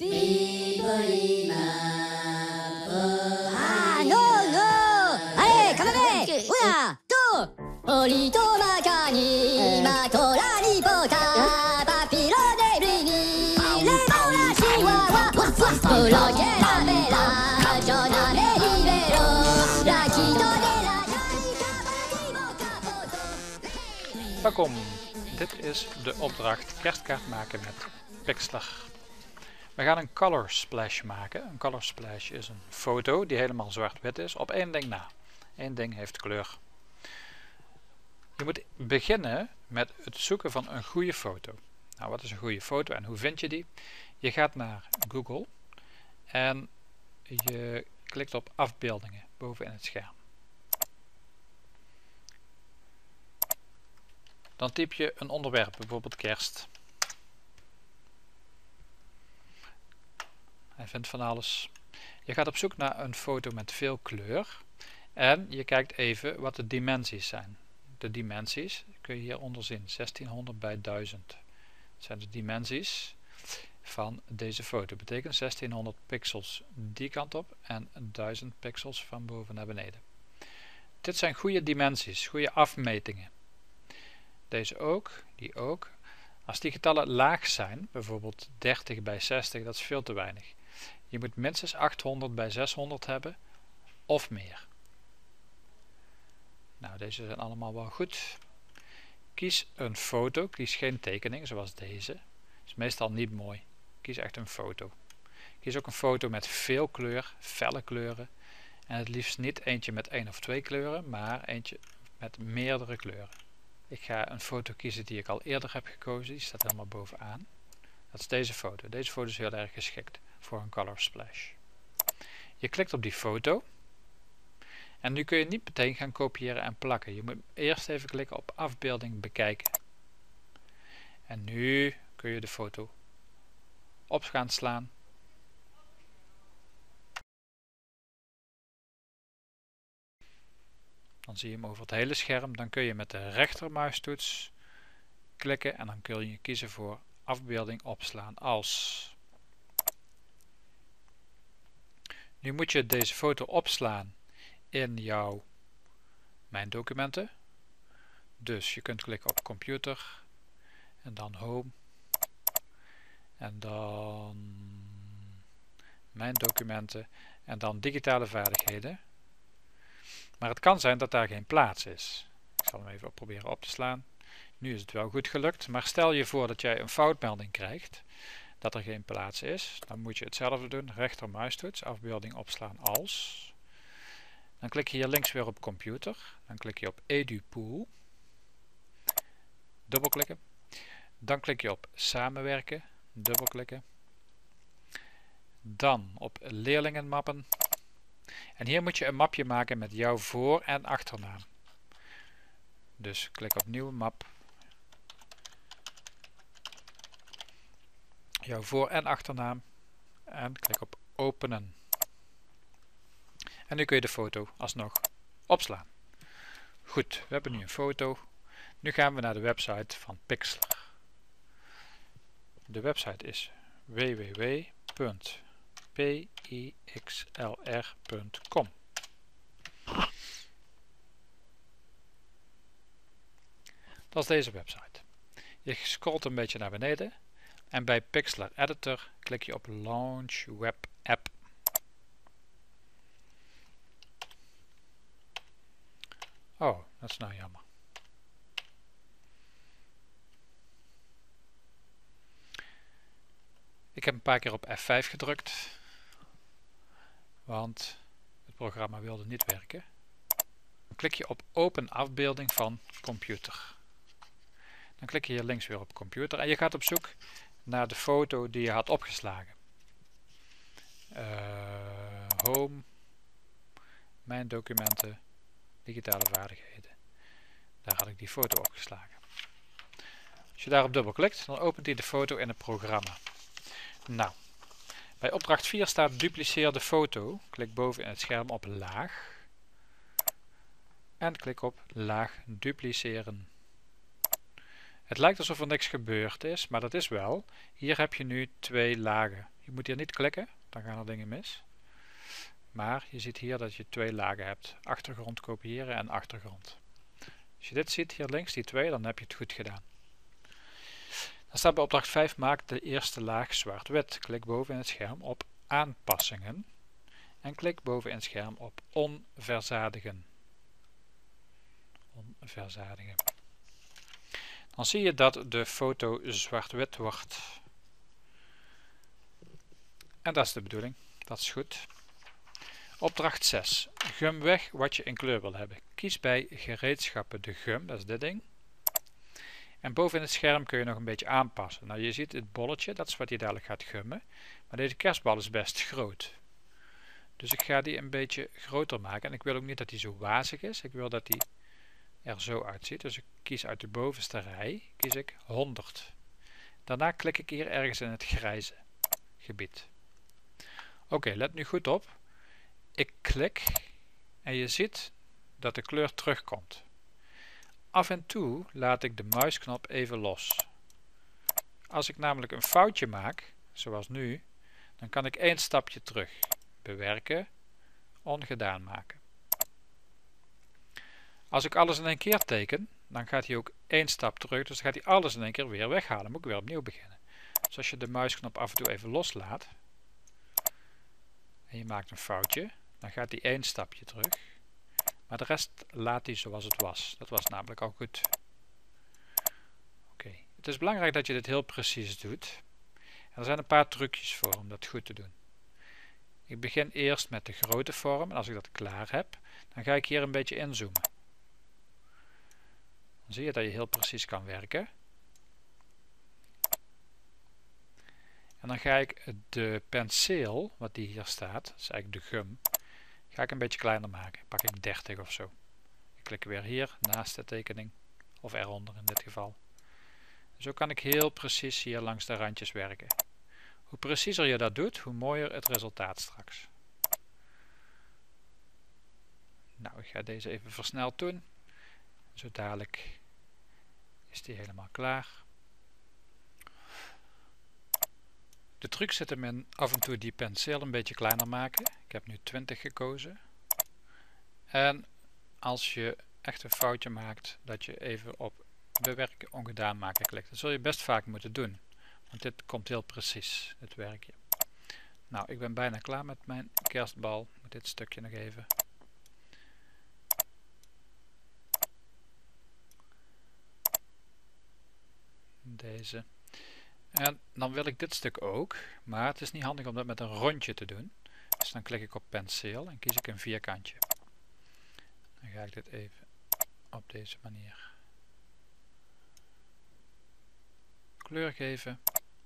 Ah, no, no! Allez, come back! Una, two! Olito macani, matola nipota, papilo de brini, le mola chihuahua, lo que la vela, giornale libero, la quito de la Welkom, dit is de opdracht kerstkaart maken met Pixlr. We gaan een color splash maken. Een color splash is een foto die helemaal zwart-wit is op één ding na. Eén ding heeft kleur. Je moet beginnen met het zoeken van een goede foto. Nou, wat is een goede foto en hoe vind je die? Je gaat naar Google en je klikt op afbeeldingen boven in het scherm. Dan typ je een onderwerp, bijvoorbeeld kerst. Hij vindt van alles. Je gaat op zoek naar een foto met veel kleur en je kijkt even wat de dimensies zijn. De dimensies kun je hieronder zien, 1600 bij 1000. Dat zijn de dimensies van deze foto. Dat betekent 1600 pixels die kant op en 1000 pixels van boven naar beneden. Dit zijn goede dimensies, goede afmetingen. Deze ook, die ook. Als die getallen laag zijn, bijvoorbeeld 30 bij 60, dat is veel te weinig. Je moet minstens 800 bij 600 hebben of meer. Nou, deze zijn allemaal wel goed. Kies een foto, kies geen tekening zoals deze. Is meestal niet mooi. Kies echt een foto. Kies ook een foto met veel kleur, felle kleuren. En het liefst niet eentje met 1 of 2 kleuren, maar eentje met meerdere kleuren. Ik ga een foto kiezen die ik al eerder heb gekozen. Die staat helemaal bovenaan. Dat is deze foto. Deze foto is heel erg geschikt voor een color splash. Je klikt op die foto. En nu kun je niet meteen gaan kopiëren en plakken. Je moet eerst even klikken op afbeelding bekijken. En nu kun je de foto op gaan slaan. Dan zie je hem over het hele scherm. Dan kun je met de rechtermuistoets klikken en dan kun je kiezen voor afbeelding opslaan als. Nu moet je deze foto opslaan in jouw Mijn documenten. Dus je kunt klikken op computer en dan home en dan Mijn documenten en dan digitale vaardigheden. Maar het kan zijn dat daar geen plaats is. Ik zal hem even proberen op te slaan. Nu is het wel goed gelukt, maar stel je voor dat jij een foutmelding krijgt, dat er geen plaats is. Dan moet je hetzelfde doen, rechtermuistoets, afbeelding opslaan als. Dan klik je hier links weer op computer, dan klik je op EduPool, dubbelklikken. Dan klik je op samenwerken, dubbelklikken. Dan op leerlingenmappen. En hier moet je een mapje maken met jouw voor- en achternaam. Dus klik op nieuwe map. Jouw voor- en achternaam. En klik op openen. En nu kun je de foto alsnog opslaan. Goed, we hebben nu een foto. Nu gaan we naar de website van Pixlr. De website is www.pixlr.com. Dat is deze website. Je scrolt een beetje naar beneden en bij Pixlr Editor klik je op Launch Web App. Oh, dat is nou jammer. Ik heb een paar keer op F5 gedrukt, want het programma wilde niet werken. Dan klik je op open afbeelding van computer. Dan klik je hier links weer op computer en je gaat op zoek naar de foto die je had opgeslagen. Home, Mijn documenten, digitale vaardigheden. Daar had ik die foto opgeslagen. Als je daarop dubbelklikt, dan opent hij de foto in het programma. Nou, bij opdracht 4 staat dupliceer de foto. Klik boven in het scherm op laag. En klik op laag dupliceren. Het lijkt alsof er niks gebeurd is, maar dat is wel. Hier heb je nu 2 lagen. Je moet hier niet klikken, dan gaan er dingen mis. Maar je ziet hier dat je 2 lagen hebt. Achtergrond kopiëren en achtergrond. Als je dit ziet hier links, die 2, dan heb je het goed gedaan. Dan staat bij opdracht 5, maak de eerste laag zwart-wit. Klik boven in het scherm op aanpassingen. En klik boven in het scherm op onverzadigen. Onverzadigen. Dan zie je dat de foto zwart-wit wordt. En dat is de bedoeling. Dat is goed. Opdracht 6. Gum weg wat je in kleur wil hebben. Kies bij gereedschappen de gum, dat is dit ding. En boven in het scherm kun je nog een beetje aanpassen. Nou, je ziet het bolletje, dat is wat hij dadelijk gaat gummen. Maar deze kerstbal is best groot. Dus ik ga die een beetje groter maken. En ik wil ook niet dat hij zo wazig is. Ik wil dat hij er zo uitziet. Dus ik kies uit de bovenste rij, kies ik 100. Daarna klik ik hier ergens in het grijze gebied. Oké, let nu goed op. Ik klik en je ziet dat de kleur terugkomt. Af en toe laat ik de muisknop even los. Als ik namelijk een foutje maak, zoals nu, dan kan ik 1 stapje terug. Bewerken, ongedaan maken. Als ik alles in één keer teken, dan gaat hij ook 1 stap terug, dus dan gaat hij alles in één keer weer weghalen. Dan moet ik weer opnieuw beginnen. Dus als je de muisknop af en toe even loslaat, en je maakt een foutje, dan gaat hij 1 stapje terug. Maar de rest laat hij zoals het was. Dat was namelijk al goed. Oké. Het is belangrijk dat je dit heel precies doet. En er zijn een paar trucjes voor om dat goed te doen. Ik begin eerst met de grote vorm. En als ik dat klaar heb, dan ga ik hier een beetje inzoomen. Dan zie je dat je heel precies kan werken. En dan ga ik de penseel, wat die hier staat, dat is eigenlijk de gum, ga ik een beetje kleiner maken. Pak ik 30 of zo. Ik klik weer hier naast de tekening, of eronder in dit geval. Zo kan ik heel precies hier langs de randjes werken. Hoe preciezer je dat doet, hoe mooier het resultaat straks. Nou, ik ga deze even versneld doen. Zo dadelijk is die helemaal klaar. De truc zit hem in af en toe die penseel een beetje kleiner maken. Ik heb nu 20 gekozen. En als je echt een foutje maakt, dat je even op bewerken, ongedaan maken klikt. Dat zul je best vaak moeten doen. Want dit komt heel precies, dit werkje. Nou, ik ben bijna klaar met mijn kerstbal. Met dit stukje nog even. Deze. En dan wil ik dit stuk ook, maar het is niet handig om dat met een rondje te doen. Dus dan klik ik op penseel en kies ik een vierkantje. Dan ga ik dit even op deze manier kleur geven.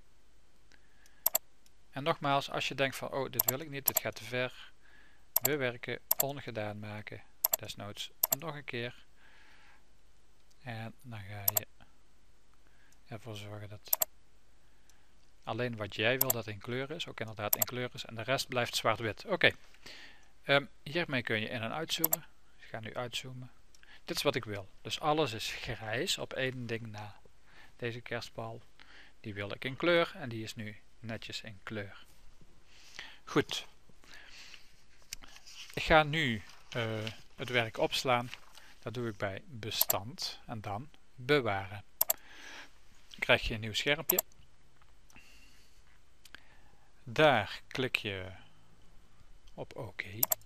En nogmaals, als je denkt van, oh, dit wil ik niet, dit gaat te ver. Bewerken, ongedaan maken. Desnoods nog een keer. En dan ga je ervoor zorgen dat alleen wat jij wil dat in kleur is, ook inderdaad in kleur is. En de rest blijft zwart-wit. Oké. Hiermee kun je in- en uitzoomen. Ik ga nu uitzoomen. Dit is wat ik wil. Dus alles is grijs op één ding na. Deze kerstbal, die wil ik in kleur en die is nu netjes in kleur. Goed. Ik ga nu het werk opslaan. Dat doe ik bij bestand en dan bewaren. Dan krijg je een nieuw schermpje. Daar klik je op OK.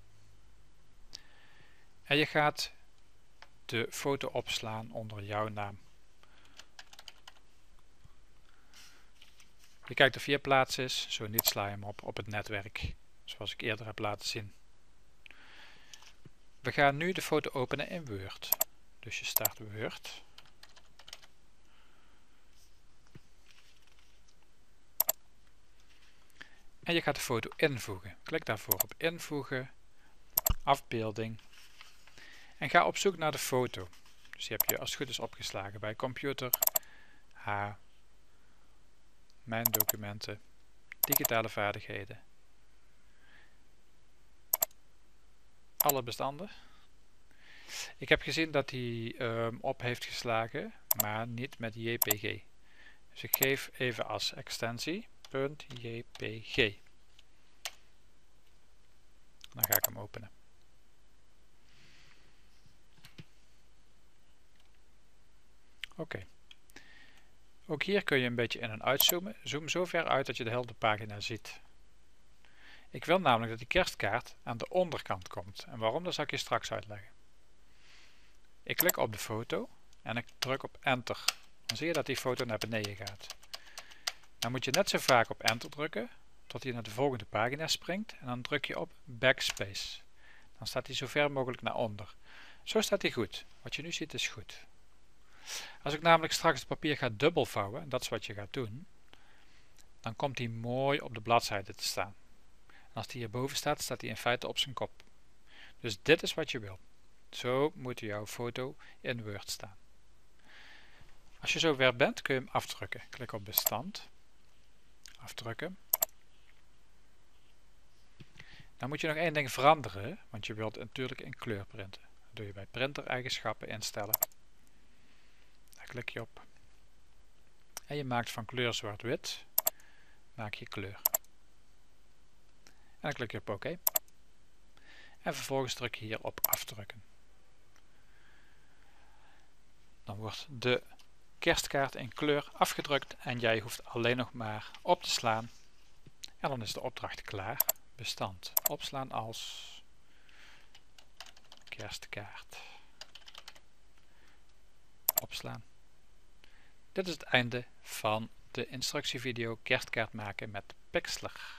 En je gaat de foto opslaan onder jouw naam. Je kijkt of 4 plaats is, zo niet sla je hem op het netwerk, zoals ik eerder heb laten zien. We gaan nu de foto openen in Word. Dus je start Word. En je gaat de foto invoegen. Klik daarvoor op invoegen, afbeelding. En ga op zoek naar de foto. Dus die heb je als het goed is opgeslagen bij computer, mijn documenten, digitale vaardigheden. Alle bestanden. Ik heb gezien dat hij op heeft geslagen, maar niet met JPG. Dus ik geef even als extensie .jpg. Dan ga ik hem openen. Oké. Ook hier kun je een beetje in en uitzoomen. Zoom zo ver uit dat je de hele pagina ziet. Ik wil namelijk dat die kerstkaart aan de onderkant komt. En waarom, dat zal ik je straks uitleggen. Ik klik op de foto en ik druk op Enter. Dan zie je dat die foto naar beneden gaat. Dan moet je net zo vaak op Enter drukken tot hij naar de volgende pagina springt. En dan druk je op Backspace. Dan staat hij zo ver mogelijk naar onder. Zo staat hij goed. Wat je nu ziet is goed. Als ik namelijk straks het papier ga dubbelvouwen, en dat is wat je gaat doen, dan komt hij mooi op de bladzijde te staan. En als hij hierboven staat, staat hij in feite op zijn kop. Dus dit is wat je wil. Zo moet jouw foto in Word staan. Als je zo ver bent, kun je hem afdrukken. Klik op bestand. Afdrukken. Dan moet je nog één ding veranderen, want je wilt natuurlijk in kleur printen. Dat doe je bij printereigenschappen instellen. Daar klik je op. En je maakt van kleur zwart-wit, maak je kleur. En dan klik je op OK. En vervolgens druk je hier op afdrukken. Dan wordt de kerstkaart in kleur afgedrukt en jij hoeft alleen nog maar op te slaan. En dan is de opdracht klaar. Bestand. Opslaan als kerstkaart. Opslaan. Dit is het einde van de instructievideo kerstkaart maken met Pixlr.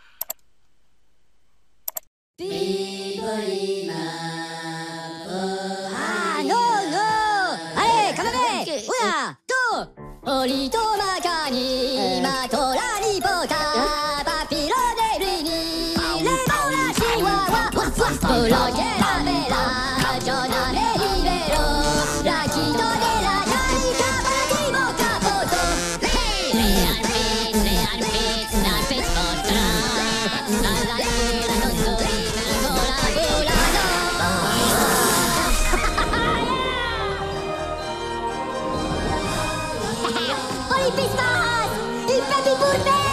Ah, no, no! Allez, come back! Una, two! Oli to macani, ma to la nipota, papilo de brini, le mola chihuahua, waf waf, lo que la vela, yo na me libero, la quito de la carica, pativo capoto. Real Pix vostra, la la la non so libera, vola vola no. Oli pistas! Il Pepi Burbe!